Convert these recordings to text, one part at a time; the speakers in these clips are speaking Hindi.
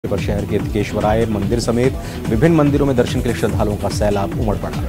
पर शहर के धिकेश्वराय मंदिर समेत विभिन्न मंदिरों में दर्शन के लिए श्रद्धालुओं का सैलाब उमड़ पड़ा।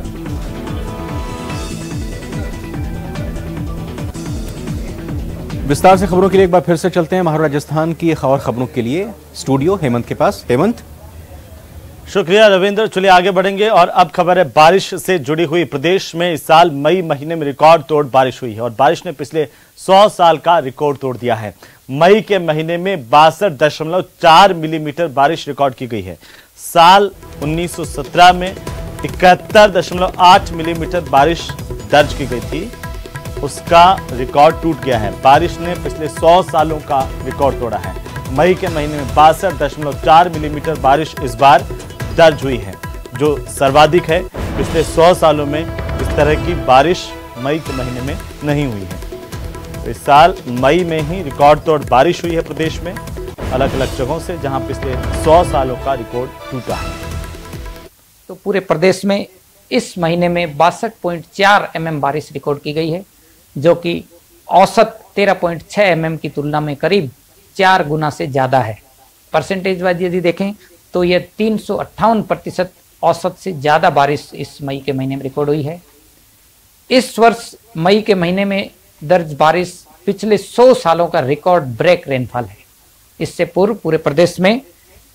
विस्तार से खबरों के लिए एक बार फिर से चलते हैं महाराष्ट्र राजस्थान की खबरों के लिए स्टूडियो हेमंत के पास। हेमंत, शुक्रिया रविंद्र। चलिए आगे बढ़ेंगे और अब खबर है बारिश से जुड़ी हुई। प्रदेश में इस साल मई महीने में रिकॉर्ड तोड़ बारिश हुई है और बारिश ने पिछले 100 साल का रिकॉर्ड तोड़ दिया है। मई के महीने में 62.4 मिलीमीटर बारिश रिकॉर्ड की गई है। साल 1917 में 71.8 मिलीमीटर बारिश दर्ज की गई थी, उसका रिकॉर्ड टूट गया है। बारिश ने पिछले 100 सालों का रिकॉर्ड तोड़ा है। मई के महीने में 62.4 मिलीमीटर बारिश इस बार दर्ज हुई है, जो सर्वाधिक है। पिछले 100 सालों में इस तरह की बारिश मई के महीने में नहीं हुई है। तो इस साल मई में ही रिकॉर्ड तोड़ बारिश हुई है प्रदेश में अलग अलग जगहों से, जहां पिछले 100 सालों का रिकॉर्ड टूटा है। तो पूरे प्रदेश में इस महीने में 62.4 mm बारिश रिकॉर्ड की गई है, जो कि औसत 13.6 mm की तुलना में करीब 4 गुना से ज़्यादा है। परसेंटेज वाइज यदि देखें तो यह 358% औसत से ज़्यादा बारिश इस मई के महीने में रिकॉर्ड हुई है। इस वर्ष मई के महीने में दर्ज बारिश पिछले 100 सालों का रिकॉर्ड ब्रेक रेनफॉल है। इससे पूर्व पूरे प्रदेश में